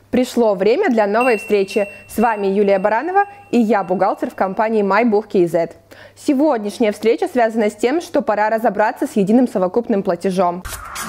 Пришло время для новой встречи. С вами Юлия Баранова и я бухгалтер в компании MyBook.kz. Сегодняшняя встреча связана с тем, что пора разобраться с единым совокупным платежом.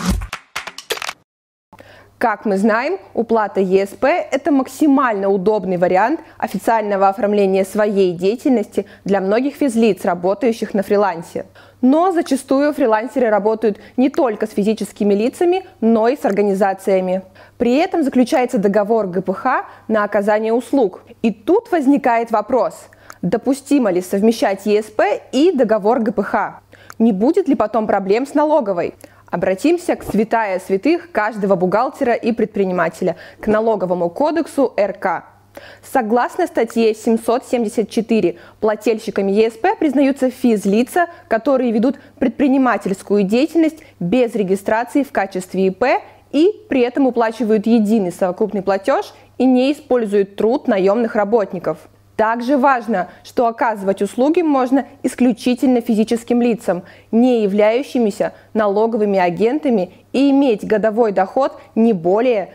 Как мы знаем, уплата ЕСП – это максимально удобный вариант официального оформления своей деятельности для многих физлиц, работающих на фрилансе. Но зачастую фрилансеры работают не только с физическими лицами, но и с организациями. При этом заключается договор ГПХ на оказание услуг. И тут возникает вопрос, допустимо ли совмещать ЕСП и договор ГПХ? Не будет ли потом проблем с налоговой? Обратимся к святая святых каждого бухгалтера и предпринимателя, к налоговому кодексу РК. Согласно статье 774, плательщиками ЕСП признаются физлица, которые ведут предпринимательскую деятельность без регистрации в качестве ИП и при этом уплачивают единый совокупный платеж и не используют труд наемных работников. Также важно, что оказывать услуги можно исключительно физическим лицам, не являющимися налоговыми агентами, и иметь годовой доход не более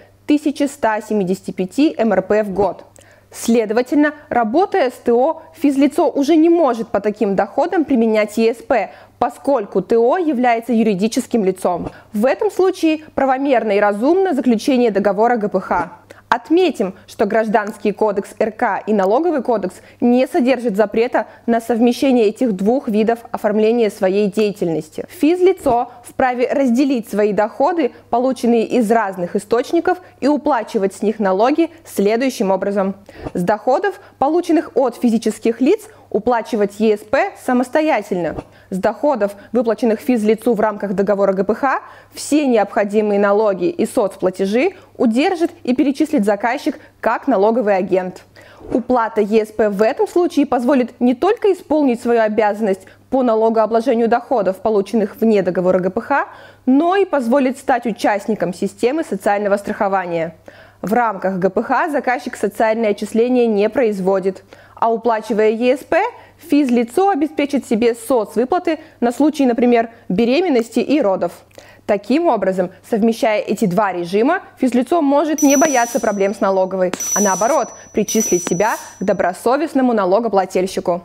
1175 МРП в год. Следовательно, работая с ТО, физлицо уже не может по таким доходам применять ЕСП, поскольку ТО является юридическим лицом. В этом случае правомерно и разумно заключение договора ГПХ. Отметим, что Гражданский кодекс РК и Налоговый кодекс не содержат запрета на совмещение этих двух видов оформления своей деятельности. Физлицо вправе разделить свои доходы, полученные из разных источников, и уплачивать с них налоги следующим образом. С доходов, полученных от физических лиц, уплачивать ЕСП самостоятельно. С доходов, выплаченных физлицу в рамках договора ГПХ, все необходимые налоги и соцплатежи удержит и перечислит заказчик как налоговый агент. Уплата ЕСП в этом случае позволит не только исполнить свою обязанность по налогообложению доходов, полученных вне договора ГПХ, но и позволит стать участником системы социального страхования. В рамках ГПХ заказчик социальные отчисления не производит, а уплачивая ЕСП, физлицо обеспечит себе соцвыплаты на случай, например, беременности и родов. Таким образом, совмещая эти два режима, физлицо может не бояться проблем с налоговой, а наоборот, причислить себя к добросовестному налогоплательщику.